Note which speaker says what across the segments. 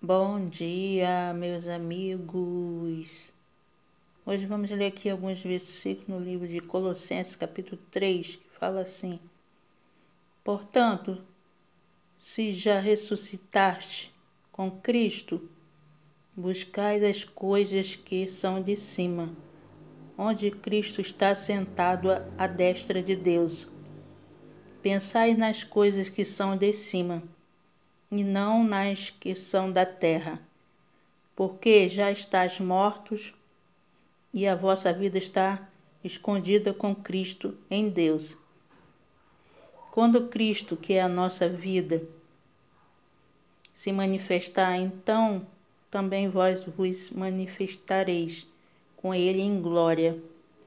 Speaker 1: Bom dia, meus amigos. Hoje vamos ler aqui alguns versículos no livro de Colossenses, capítulo 3, que fala assim: Portanto, se já ressuscitaste com Cristo, buscai as coisas que são de cima, onde Cristo está sentado à destra de Deus. Pensai nas coisas que são de cima, e não nas que são da terra, porque já estáis mortos e a vossa vida está escondida com Cristo em Deus. Quando Cristo, que é a nossa vida, se manifestar, então também vós vos manifestareis com ele em glória.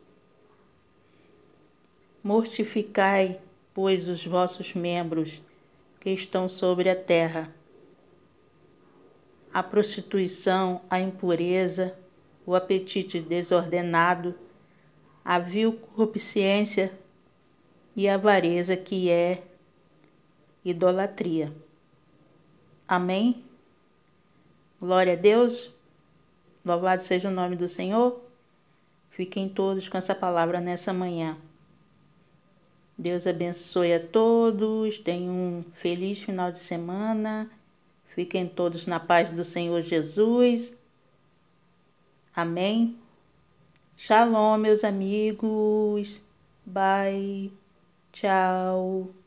Speaker 1: Mortificai, pois, os vossos membros que estão sobre a terra: a prostituição, a impureza, o apetite desordenado, a vil concupiscência e a avareza, que é idolatria. Amém? Glória a Deus. Louvado seja o nome do Senhor. Fiquem todos com essa palavra nessa manhã. Deus abençoe a todos. Tenham um feliz final de semana. Fiquem todos na paz do Senhor Jesus. Amém? Shalom, meus amigos. Bye. Tchau.